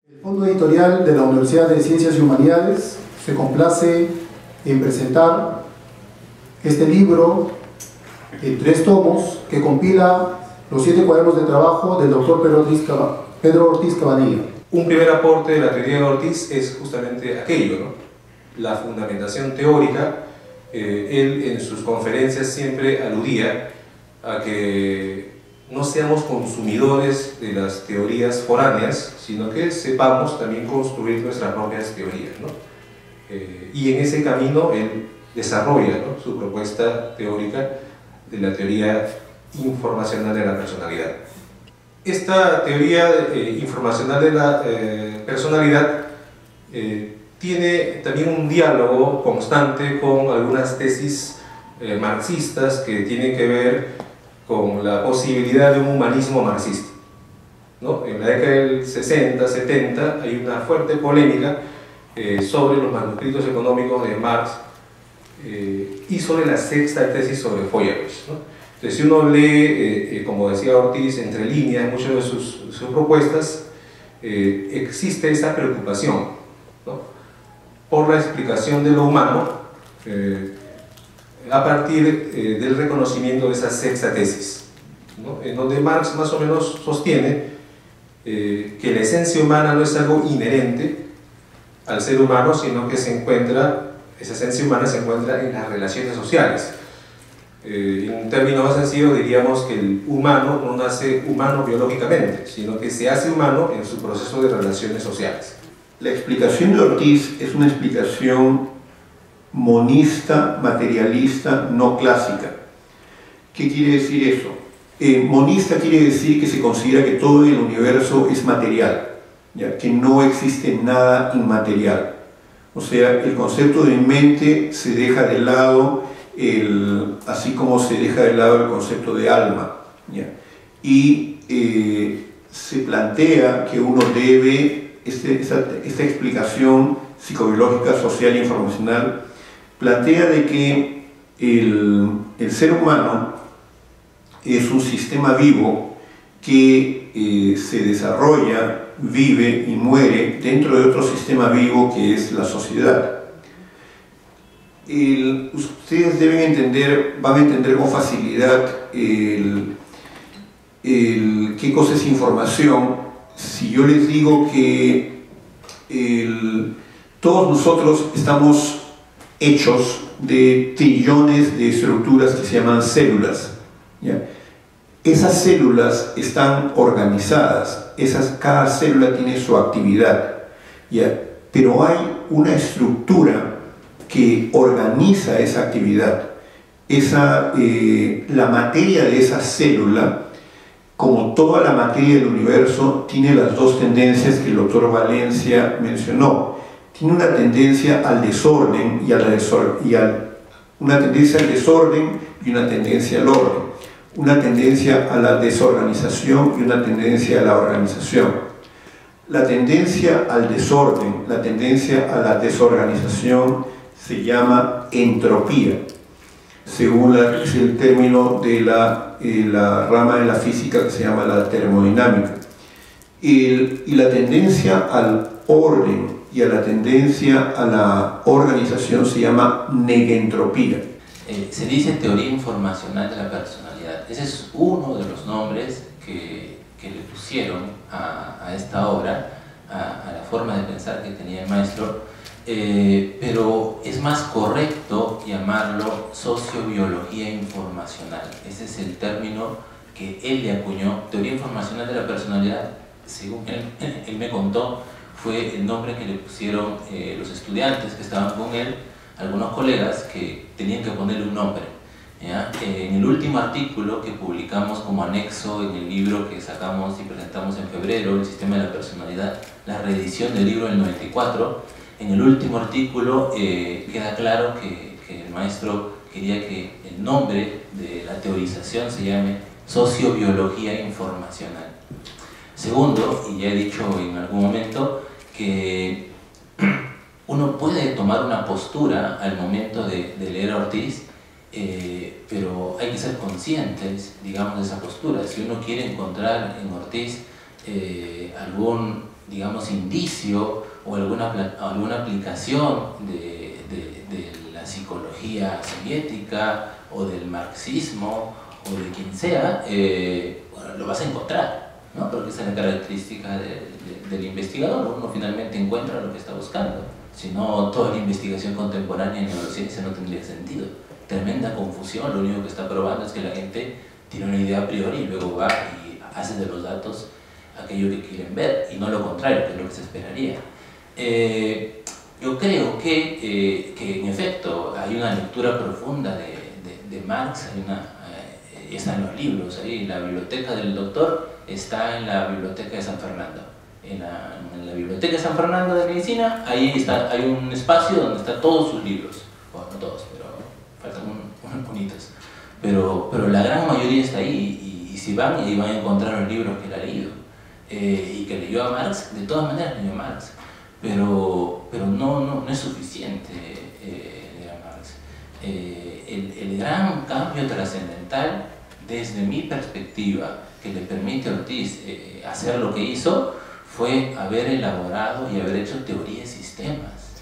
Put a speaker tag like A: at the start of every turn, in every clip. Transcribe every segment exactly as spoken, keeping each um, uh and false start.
A: El Fondo Editorial de la Universidad de Ciencias y Humanidades se complace en presentar este libro en tres tomos que compila los siete cuadernos de trabajo del doctor Pedro Ortiz, Pedro Ortiz Cabanilla.
B: Un primer aporte de la teoría de Ortiz es justamente aquello, ¿no? La fundamentación teórica. Eh, él en sus conferencias siempre aludía a que no seamos consumidores de las teorías foráneas, sino que sepamos también construir nuestras propias teorías, ¿no? Eh, y en ese camino él desarrolla, ¿no?, su propuesta teórica de la teoría informacional de la personalidad. Esta teoría eh, informacional de la eh, personalidad eh, tiene también un diálogo constante con algunas tesis eh, marxistas que tienen que ver con la posibilidad de un humanismo marxista, ¿no? En la década del sesenta, setenta hay una fuerte polémica eh, sobre los manuscritos económicos de Marx eh, y sobre la sexta tesis sobre Feuerbach, ¿no? Entonces, si uno lee, eh, eh, como decía Ortiz, entre líneas, muchas de sus, sus propuestas, eh, existe esa preocupación, ¿no?, por la explicación de lo humano eh, a partir eh, del reconocimiento de esa sexta tesis, ¿no?, en donde Marx más o menos sostiene eh, que la esencia humana no es algo inherente al ser humano, sino que se encuentra, esa esencia humana se encuentra en las relaciones sociales. Eh, en un término más sencillo diríamos que el humano no nace humano biológicamente, sino que se hace humano en su proceso de relaciones sociales.
C: La explicación de Ortiz es una explicación monista, materialista, no clásica. ¿Qué quiere decir eso? Eh, monista quiere decir que se considera que todo el universo es material, ¿ya?, que no existe nada inmaterial. O sea, el concepto de mente se deja de lado, el, así como se deja de lado el concepto de alma, ¿ya?, y eh, se plantea que uno debe, este, esta, esta explicación psicobiológica, social e informacional, plantea de que el, el ser humano es un sistema vivo que eh, se desarrolla, vive y muere dentro de otro sistema vivo que es la sociedad. El, ustedes deben entender, van a entender con facilidad el, el, qué cosa es información si yo les digo que el, todos nosotros estamos hechos de trillones de estructuras que se llaman células, ¿ya? Esas células están organizadas, esas, cada célula tiene su actividad, ¿ya?, pero hay una estructura que organiza esa actividad. Esa, eh, la materia de esa célula, como toda la materia del universo, tiene las dos tendencias que el doctor Valencia mencionó. Tiene una tendencia al desorden y a la desor y al, una tendencia al desorden y una tendencia al orden, una tendencia a la desorganización y una tendencia a la organización. La tendencia al desorden, la tendencia a la desorganización se llama entropía, según la, es el término de la, eh, la rama de la física que se llama la termodinámica. El, y la tendencia al orden y a la tendencia a la organización se llama negentropía.
D: Eh, se dice teoría informacional de la personalidad. Ese es uno de los nombres que, que le pusieron a, a esta obra, a, a la forma de pensar que tenía el maestro, eh, pero es más correcto llamarlo sociobiología informacional. Ese es el término que él le acuñó. Teoría informacional de la personalidad, según él, él me contó, fue el nombre que le pusieron eh, los estudiantes que estaban con él, algunos colegas que tenían que ponerle un nombre, ¿ya? Eh, en el último artículo que publicamos como anexo en el libro que sacamos y presentamos en febrero, El sistema de la personalidad, la reedición del libro del noventa y cuatro, en el último artículo eh, queda claro que, que el maestro quería que el nombre de la teorización se llame sociobiología informacional. Segundo, y ya he dicho en algún momento, que uno puede tomar una postura al momento de, de leer a Ortiz, eh, pero hay que ser conscientes, digamos, de esa postura. Si uno quiere encontrar en Ortiz eh, algún digamos, indicio o alguna, alguna aplicación de, de, de la psicología soviética o del marxismo o de quien sea, eh, bueno, lo vas a encontrar, ¿no? Porque esa es la característica de, de, del investigador. Uno finalmente encuentra lo que está buscando. Si no, toda la investigación contemporánea en neurociencia no tendría sentido. Tremenda confusión. Lo único que está probando es que la gente tiene una idea a priori y luego va y hace de los datos aquello que quieren ver, y no lo contrario, que es lo que se esperaría. Eh, yo creo que, eh, que en efecto hay una lectura profunda de, de, de Marx, hay una, eh, está en los libros, ahí la biblioteca del doctor está en la biblioteca de San Fernando. En la, en la biblioteca de San Fernando de Medicina, ahí está, hay un espacio donde están todos sus libros, bueno, no todos, pero faltan un, unos bonitos, pero, pero la gran mayoría está ahí, y, y si van, ahí van a encontrar los libros que él ha leído, eh, y que leyó a Marx. De todas maneras leyó a Marx, pero, pero no, no, no es suficiente eh, leer a Marx. Eh, el, el gran cambio trascendental, desde mi perspectiva, que le permite a Ortiz eh, hacer lo que hizo, fue haber elaborado y haber hecho teoría de sistemas.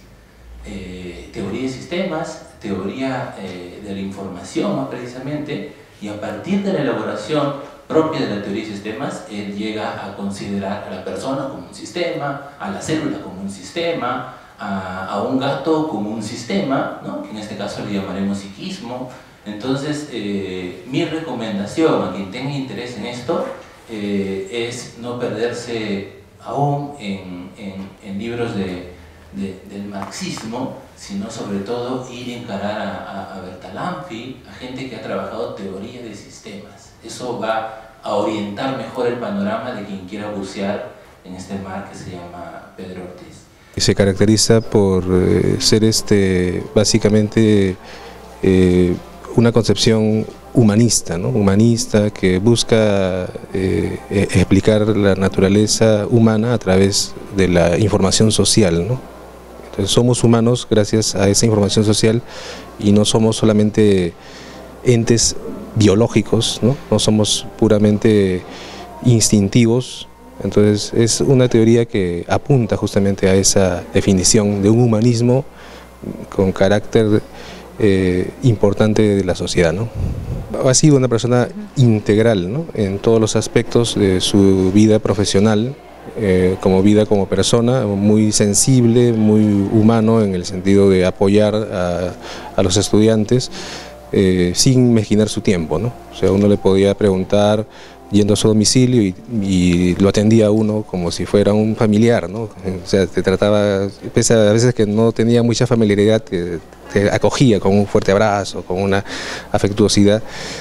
D: Eh, teoría de sistemas, teoría eh, de la información más precisamente, y a partir de la elaboración propia de la teoría de sistemas, él llega a considerar a la persona como un sistema, a la célula como un sistema, a, a un gato como un sistema, ¿no? Que en este caso le llamaremos psiquismo. Entonces, eh, mi recomendación a quien tenga interés en esto eh, es no perderse aún en, en, en libros de, de, del marxismo, sino sobre todo ir a encarar a, a, a Bertalanffy, a gente que ha trabajado teoría de sistemas. Eso va a orientar mejor el panorama de quien quiera bucear en este mar que se llama Pedro Ortiz.
B: Se caracteriza por eh, ser este, básicamente eh, una concepción humanista, ¿no? Humanista, que busca eh, explicar la naturaleza humana a través de la información social, ¿no? Entonces somos humanos gracias a esa información social y no somos solamente entes biológicos, ¿no? No somos puramente instintivos. Entonces es una teoría que apunta justamente a esa definición de un humanismo con carácter eh, importante de la sociedad, ¿no? Ha sido una persona integral, ¿no? En todos los aspectos de su vida profesional, eh, como vida como persona, muy sensible, muy humano en el sentido de apoyar a, a los estudiantes eh, sin mezquinar su tiempo, ¿no? O sea, uno le podía preguntar yendo a su domicilio y, y lo atendía a uno como si fuera un familiar, ¿no? O sea, te trataba, pese a veces que no tenía mucha familiaridad, te, te acogía con un fuerte abrazo, con una afectuosidad.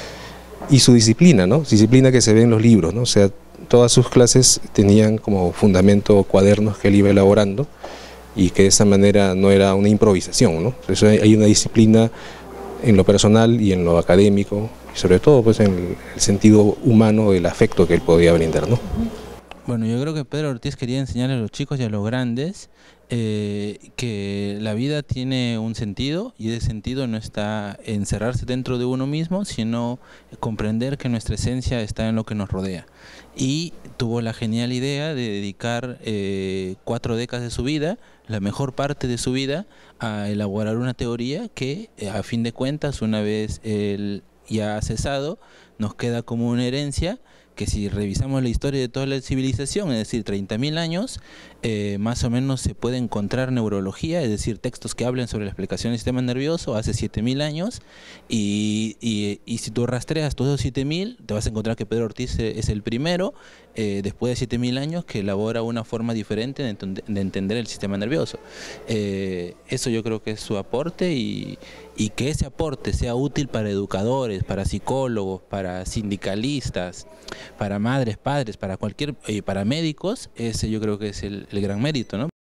B: Y su disciplina, ¿no? Disciplina que se ve en los libros, ¿no? O sea, todas sus clases tenían como fundamento cuadernos que él iba elaborando y que de esa manera no era una improvisación, ¿no? Entonces hay una disciplina en lo personal y en lo académico, y sobre todo pues en el sentido humano del afecto que él podía brindar, ¿no?
E: Bueno, yo creo que Pedro Ortiz quería enseñar a los chicos y a los grandes eh, que la vida tiene un sentido, y ese sentido no está en encerrarse dentro de uno mismo, sino comprender que nuestra esencia está en lo que nos rodea. Y tuvo la genial idea de dedicar eh, cuatro décadas de su vida, la mejor parte de su vida, a elaborar una teoría que, a fin de cuentas, una vez él ya cesado, nos queda como una herencia que, si revisamos la historia de toda la civilización, es decir, treinta mil años, eh, más o menos se puede encontrar neurología, es decir, textos que hablen sobre la explicación del sistema nervioso hace siete mil años, y, y, y si tú rastreas todos esos siete mil, te vas a encontrar que Pedro Ortiz es el primero, eh, después de siete mil años, que elabora una forma diferente de, ent de entender el sistema nervioso. Eh, eso yo creo que es su aporte, y, y que ese aporte sea útil para educadores, para psicólogos, para sindicalistas, para madres, padres, para cualquier, eh, para médicos, ese yo creo que es el, el gran mérito, ¿no?